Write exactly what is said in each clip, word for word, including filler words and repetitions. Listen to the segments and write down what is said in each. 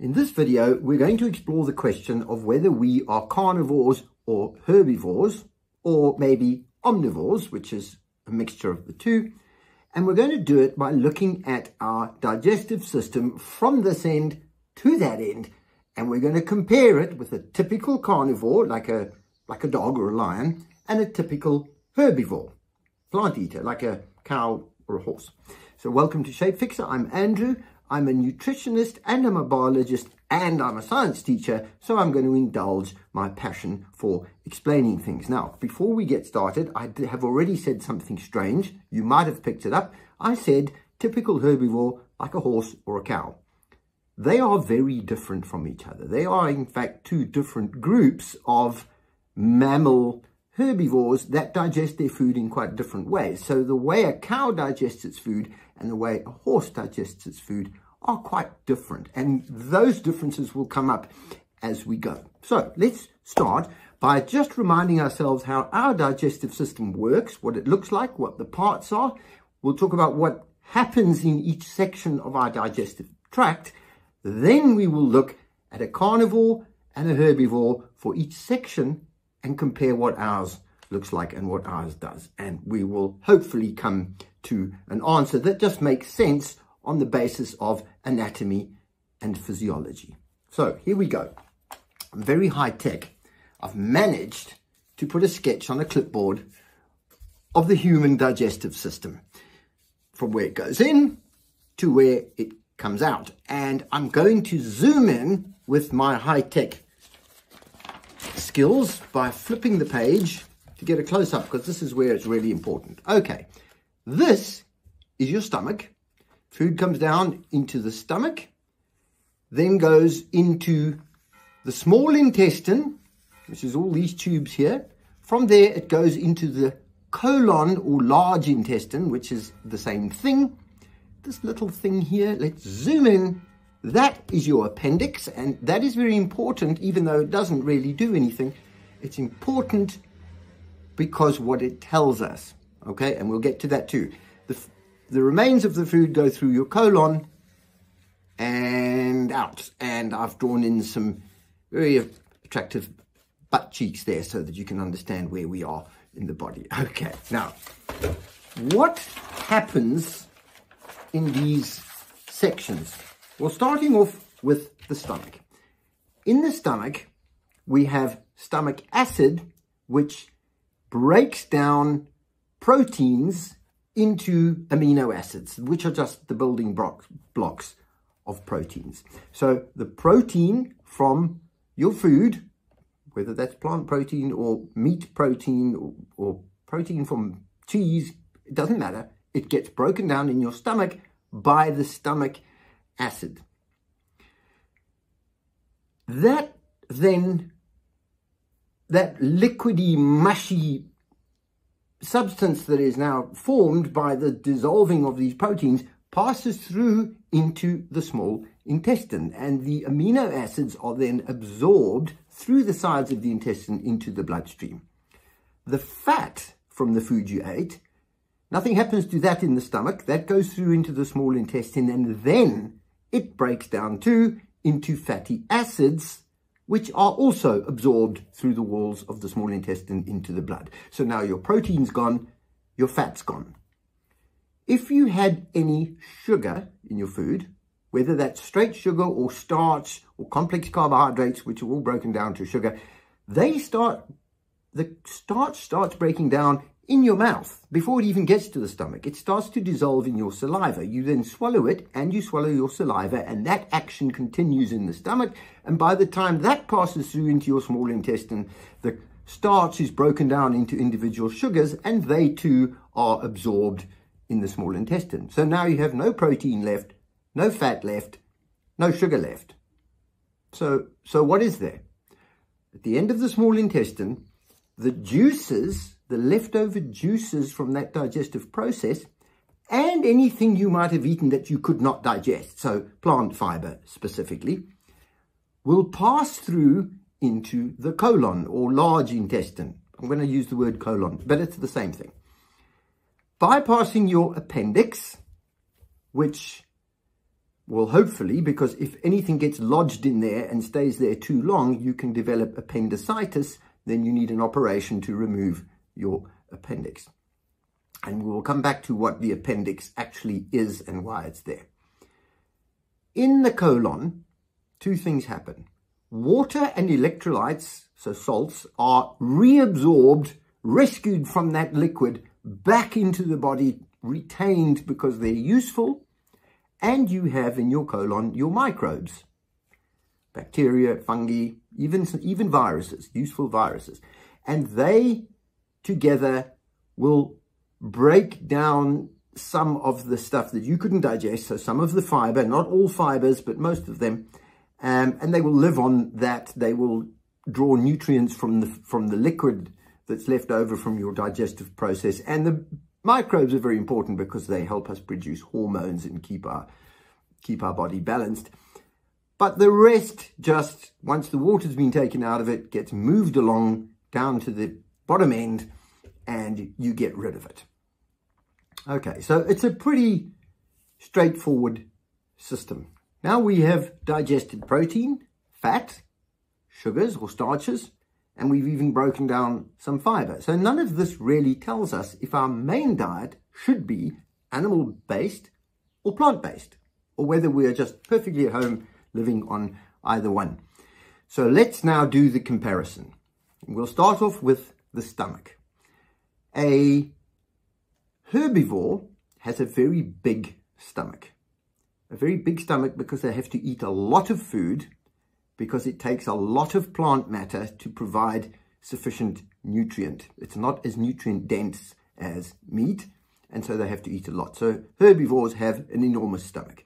In this video, we're going to explore the question of whether we are carnivores or herbivores, or maybe omnivores, which is a mixture of the two. And we're going to do it by looking at our digestive system from this end to that end. And we're going to compare it with a typical carnivore, like a, like a dog or a lion, and a typical herbivore, plant eater, like a cow or a horse. So welcome to SHAPEFIXER. I'm Andrew. I'm a nutritionist and I'm a biologist and I'm a science teacher. So I'm going to indulge my passion for explaining things. Now, before we get started, I have already said something strange. You might have picked it up. I said typical herbivore, like a horse or a cow. They are very different from each other. They are, in fact, two different groups of mammal herbivores that digest their food in quite different ways. So the way a cow digests its food and the way a horse digests its food are quite different. And those differences will come up as we go. So let's start by just reminding ourselves how our digestive system works, what it looks like, what the parts are. We'll talk about what happens in each section of our digestive tract. Then we will look at a carnivore and a herbivore for each section and compare what ours looks like and what ours does. And we will hopefully come to an answer that just makes sense on the basis of anatomy and physiology. So here we go. I'm very high tech. I've managed to put a sketch on a clipboard of the human digestive system, from where it goes in to where it comes out. And I'm going to zoom in with my high-tech skills by flipping the page to get a close-up, because this is where it's really important. Okay, this is your stomach. Food comes down into the stomach, then goes into the small intestine, which is all these tubes here. From there, it goes into the colon or large intestine, which is the same thing. This little thing here, let's zoom in. That is your appendix, and that is very important, even though it doesn't really do anything. It's important because what it tells us, okay? And we'll get to that too. The, the remains of the food go through your colon and out. And I've drawn in some very attractive butt cheeks there so that you can understand where we are in the body. Okay, now, what happens in these sections? Well, starting off with the stomach. In the stomach, we have stomach acid, which breaks down proteins into amino acids, which are just the building blocks of proteins. So the protein from your food, whether that's plant protein or meat protein or, or protein from cheese, it doesn't matter. It gets broken down in your stomach by the stomach acid. That then, that liquidy, mushy substance that is now formed by the dissolving of these proteins passes through into the small intestine, and the amino acids are then absorbed through the sides of the intestine into the bloodstream. The fat from the food you ate, nothing happens to that in the stomach. That goes through into the small intestine, and then it breaks down too into fatty acids, which are also absorbed through the walls of the small intestine into the blood. So now your protein's gone, your fat's gone. If you had any sugar in your food, whether that's straight sugar or starch or complex carbohydrates, which are all broken down to sugar, they start, the starch starts breaking down in your mouth before it even gets to the stomach. It starts to dissolve in your saliva. You then swallow it and you swallow your saliva, and that action continues in the stomach. And by the time that passes through into your small intestine, the starch is broken down into individual sugars, and they too are absorbed in the small intestine. So now you have no protein left, no fat left, no sugar left. So, so what is there? At the end of the small intestine, the juices, the leftover juices from that digestive process, and anything you might have eaten that you could not digest, so plant fiber specifically, will pass through into the colon or large intestine. I'm going to use the word colon, but it's the same thing. Bypassing your appendix, which well, hopefully, because if anything gets lodged in there and stays there too long, you can develop appendicitis. Then you need an operation to remove your appendix. And we'll come back to what the appendix actually is and why it's there. In the colon, two things happen. Water and electrolytes, so salts, are reabsorbed, rescued from that liquid back into the body, retained because they're useful. And you have in your colon your microbes, bacteria, fungi, even, even viruses, useful viruses. And they together will break down some of the stuff that you couldn't digest, so some of the fiber, not all fibers, but most of them, um, and they will live on that. They will draw nutrients from the, from the liquid that's left over from your digestive process. And the microbes are very important because they help us produce hormones and keep our, keep our body balanced. But the rest, just once the water's been taken out of it, gets moved along down to the bottom end and you get rid of it. Okay, so it's a pretty straightforward system. Now we have digested protein, fat, sugars or starches, and we've even broken down some fiber. So none of this really tells us if our main diet should be animal-based or plant-based, or whether we are just perfectly at home living on either one. So let's now do the comparison. We'll start off with the stomach. A herbivore has a very big stomach. A very big stomach because they have to eat a lot of food, because it takes a lot of plant matter to provide sufficient nutrient. It's not as nutrient dense as meat, and so they have to eat a lot. So herbivores have an enormous stomach.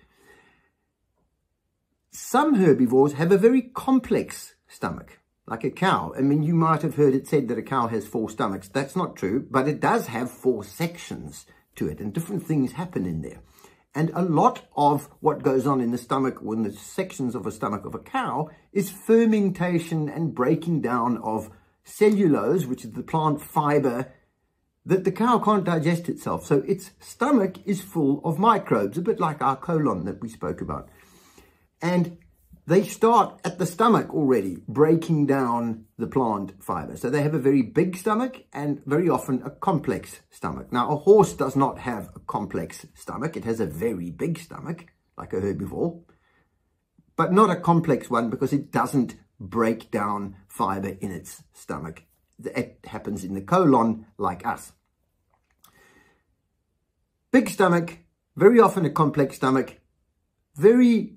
Some herbivores have a very complex stomach, like a cow. I mean, you might have heard it said that a cow has four stomachs. That's not true, but it does have four sections to it, and different things happen in there. And a lot of what goes on in the stomach, or in the sections of a stomach of a cow, is fermentation and breaking down of cellulose, which is the plant fiber that the cow can't digest itself. So its stomach is full of microbes, a bit like our colon that we spoke about. And they start at the stomach already, breaking down the plant fiber. So they have a very big stomach and very often a complex stomach. Now, a horse does not have a complex stomach. It has a very big stomach, like a herbivore, but not a complex one because it doesn't break down fiber in its stomach. It happens in the colon like us. Big stomach, very often a complex stomach, very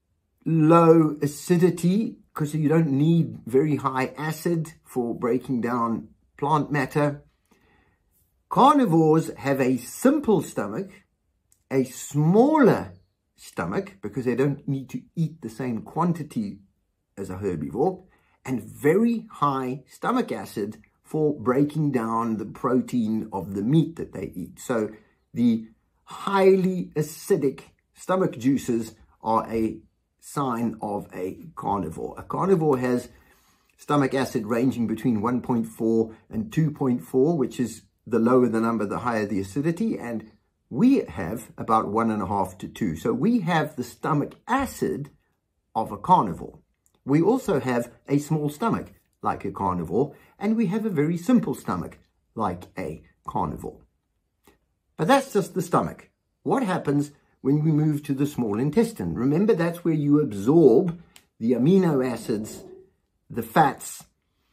low acidity because you don't need very high acid for breaking down plant matter. Carnivores have a simple stomach, a smaller stomach because they don't need to eat the same quantity as a herbivore, and very high stomach acid for breaking down the protein of the meat that they eat. So the highly acidic stomach juices are a sign of a carnivore. A carnivore has stomach acid ranging between one point four and two point four, which is the lower the number, the higher the acidity, and we have about one and a half to two. So we have the stomach acid of a carnivore. We also have a small stomach like a carnivore, and we have a very simple stomach like a carnivore. But that's just the stomach. What happens when we move to the small intestine? Remember, that's where you absorb the amino acids, the fats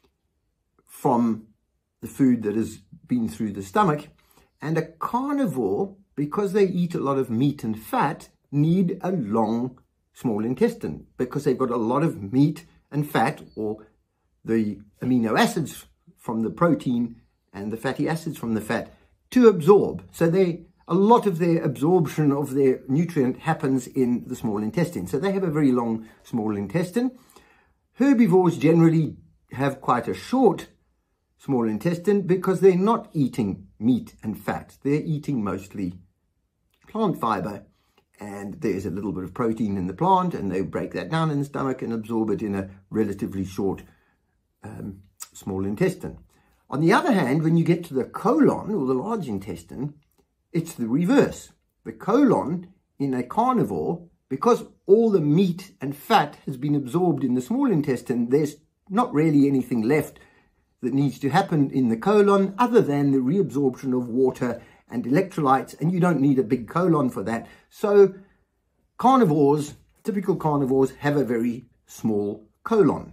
from the food that has been through the stomach. And a carnivore, because they eat a lot of meat and fat, need a long small intestine because they've got a lot of meat and fat, or the amino acids from the protein and the fatty acids from the fat, to absorb. So they A lot of their absorption of their nutrient happens in the small intestine. So they have a very long small intestine. Herbivores generally have quite a short small intestine because they're not eating meat and fat. They're eating mostly plant fiber, and there's a little bit of protein in the plant, and they break that down in the stomach and absorb it in a relatively short um, small intestine. On the other hand, when you get to the colon, or the large intestine, it's the reverse. The colon in a carnivore because all the meat and fat has been absorbed in the small intestine, there's not really anything left that needs to happen in the colon other than the reabsorption of water and electrolytes, and you don't need a big colon for that. So carnivores, typical carnivores, have a very small colon.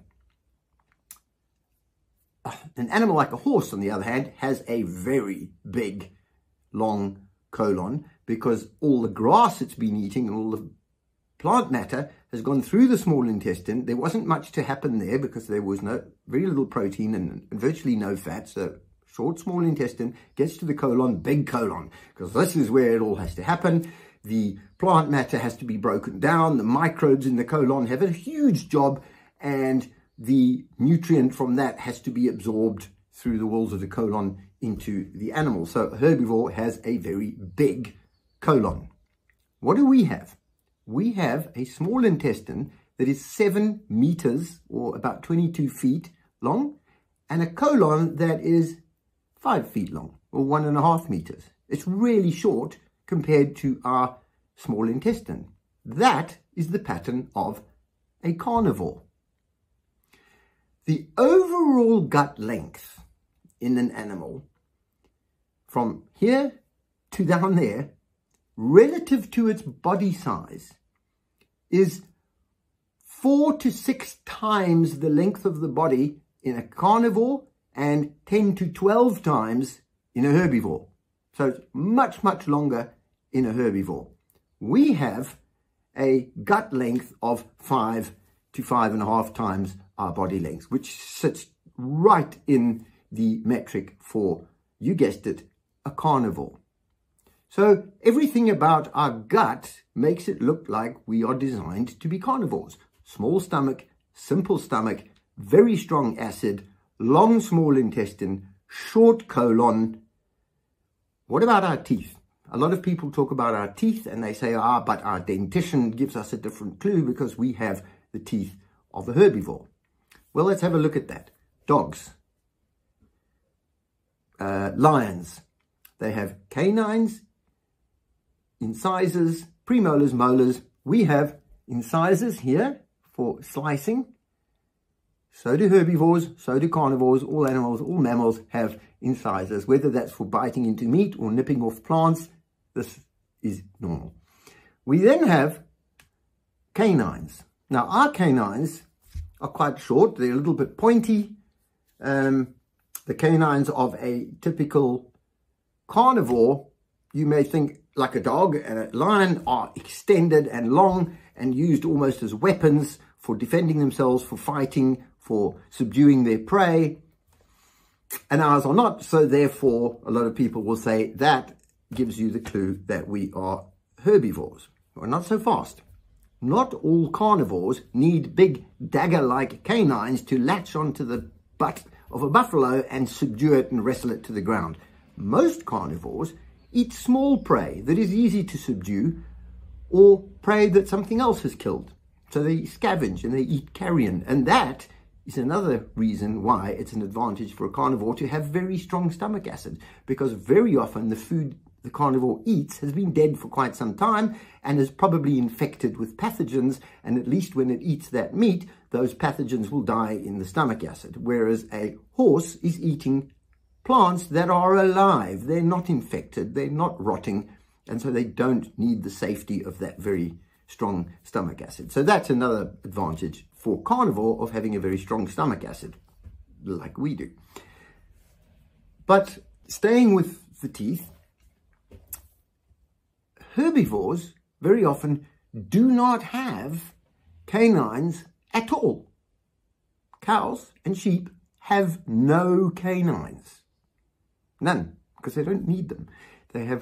An animal like a horse, on the other hand, has a very big, long colon, because all the grass it's been eating and all the plant matter has gone through the small intestine. There wasn't much to happen there because there was no very little protein and, and virtually no fat. So short small intestine gets to the colon, big colon, because this is where it all has to happen. The plant matter has to be broken down. The microbes in the colon have a huge job, and the nutrient from that has to be absorbed through the walls of the colon into the animal. So a herbivore has a very big colon. What do we have? We have a small intestine that is seven meters, or about twenty-two feet long, and a colon that is five feet long, or one and a half meters. It's really short compared to our small intestine. That is the pattern of a carnivore. The overall gut length in an animal, from here to down there, relative to its body size, is four to six times the length of the body in a carnivore and ten to twelve times in a herbivore. So it's much, much longer in a herbivore. We have a gut length of five to five and a half times our body length, which sits right in the metric for, you guessed it, a carnivore. So everything about our gut makes it look like we are designed to be carnivores. Small stomach, simple stomach, very strong acid, long small intestine, short colon. What about our teeth? A lot of people talk about our teeth and they say, ah, but our dentition gives us a different clue because we have the teeth of a herbivore. Well, let's have a look at that. Dogs, uh, lions, they have canines, incisors, premolars, molars. We have incisors here for slicing. So do herbivores, so do carnivores. All animals, all mammals have incisors, whether that's for biting into meat or nipping off plants. This is normal. We then have canines. Now, our canines are quite short. They're a little bit pointy. Um, the canines of a typical carnivore, you may think like a dog and a lion, are extended and long and used almost as weapons for defending themselves, for fighting, for subduing their prey. And ours are not. So therefore, a lot of people will say that gives you the clue that we are herbivores. We're not so fast. Not all carnivores need big dagger-like canines to latch onto the butt of a buffalo and subdue it and wrestle it to the ground. Most carnivores eat small prey that is easy to subdue, or prey that something else has killed. So they scavenge and they eat carrion, and that is another reason why it's an advantage for a carnivore to have very strong stomach acid, because very often the food the carnivore eats has been dead for quite some time and is probably infected with pathogens, and at least when it eats that meat, those pathogens will die in the stomach acid, whereas a horse is eating plants that are alive. They're not infected, they're not rotting, and so they don't need the safety of that very strong stomach acid. So that's another advantage for carnivore of having a very strong stomach acid, like we do. But staying with the teeth, herbivores very often do not have canines at all. Cows and sheep have no canines. None, because they don't need them. They have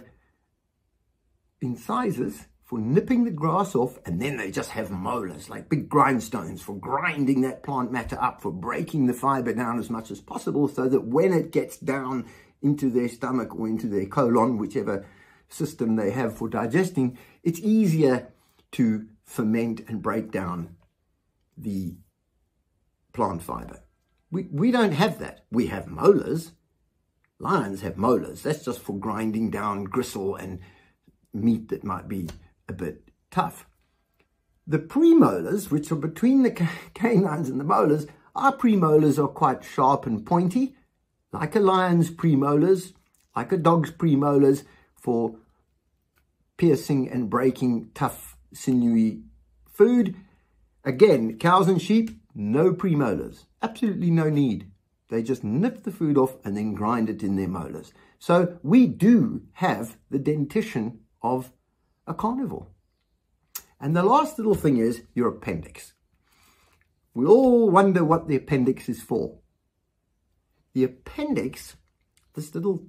incisors for nipping the grass off, and then they just have molars, like big grindstones for grinding that plant matter up, for breaking the fiber down as much as possible, so that when it gets down into their stomach or into their colon, whichever system they have for digesting, it's easier to ferment and break down the plant fiber. We, we don't have that. We have molars. Lions have molars. That's just for grinding down gristle and meat that might be a bit tough. The premolars, which are between the canines and the molars, our premolars are quite sharp and pointy, like a lion's premolars, like a dog's premolars, for piercing and breaking tough, sinewy food. Again, cows and sheep, no premolars. Absolutely no need. They just nip the food off and then grind it in their molars. So we do have the dentition of a carnivore. And the last little thing is your appendix. We all wonder what the appendix is for. The appendix, this little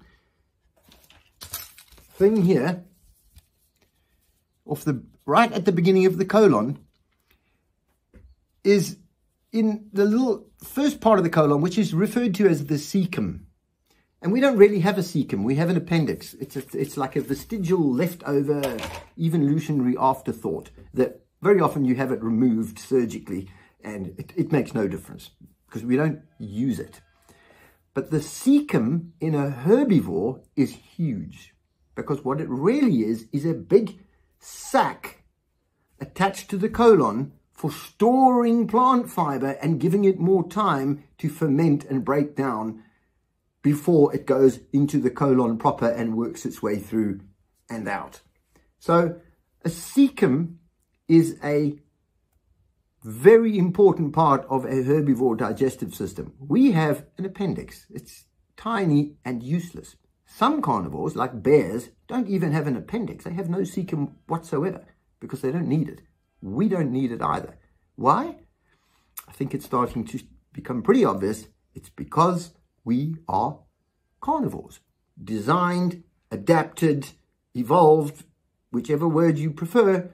thing here, off the right at the beginning of the colon, is in the little first part of the colon, which is referred to as the cecum. And we don't really have a cecum, we have an appendix. It's, a, it's like a vestigial leftover evolutionary afterthought that very often you have it removed surgically and it, it makes no difference because we don't use it. But the cecum in a herbivore is huge because what it really is, is a big sac attached to the colon for storing plant fiber and giving it more time to ferment and break down before it goes into the colon proper and works its way through and out. So a cecum is a very important part of a herbivore digestive system. We have an appendix. It's tiny and useless. Some carnivores, like bears, don't even have an appendix. They have no cecum whatsoever because they don't need it. We don't need it either. Why? I think it's starting to become pretty obvious. It's because we are carnivores. Designed, adapted, evolved, whichever word you prefer.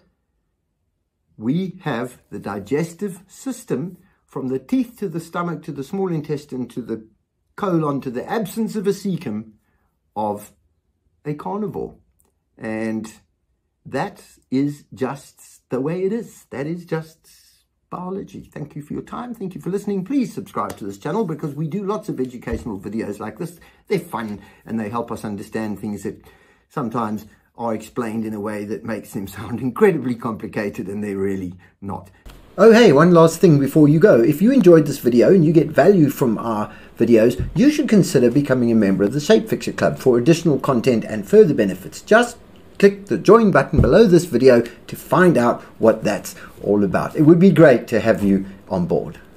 We have the digestive system from the teeth to the stomach to the small intestine to the colon to the absence of a cecum of a carnivore. And that is just the way it is. That is just biology. Thank you for your time. Thank you for listening. Please subscribe to this channel because we do lots of educational videos like this. They're fun and they help us understand things that sometimes are explained in a way that makes them sound incredibly complicated and they're really not. Oh hey, one last thing before you go. If you enjoyed this video and you get value from our videos, you should consider becoming a member of the SHAPEFIXER Club for additional content and further benefits. Just click the join button below this video to find out what that's all about. It would be great to have you on board.